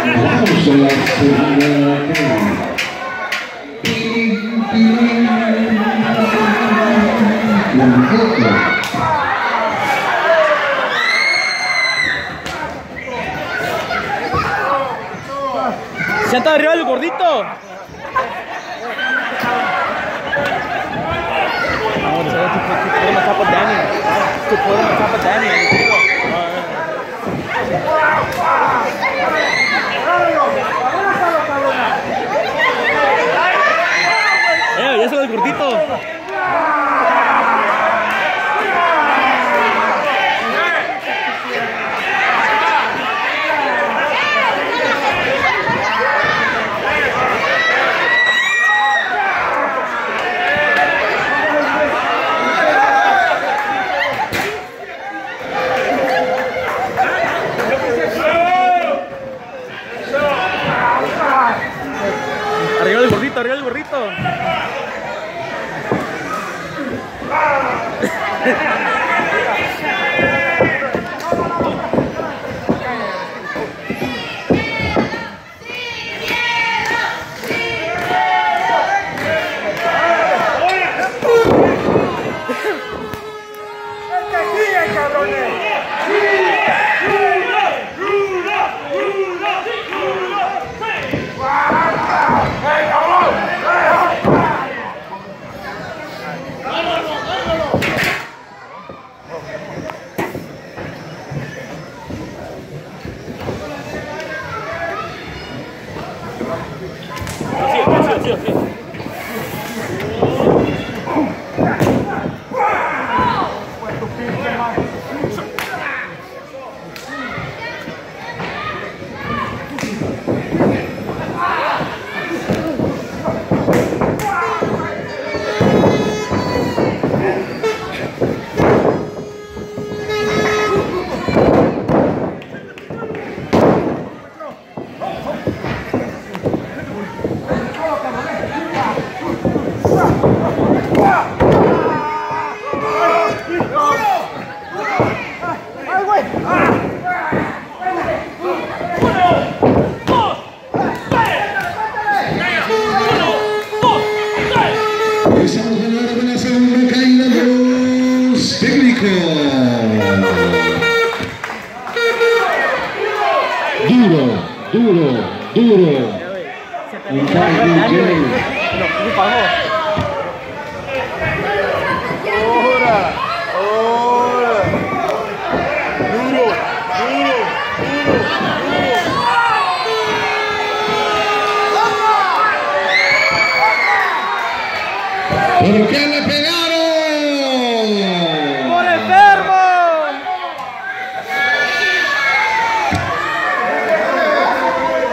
Vamos a la segunda. ¿Ya está arriba el gordito? Ya se lo el gordito. Arriba el gorrito, arriba el gorrito. Sí. Estamos en hora de la segunda caída de los técnicos. Duro. Colocar la pelota.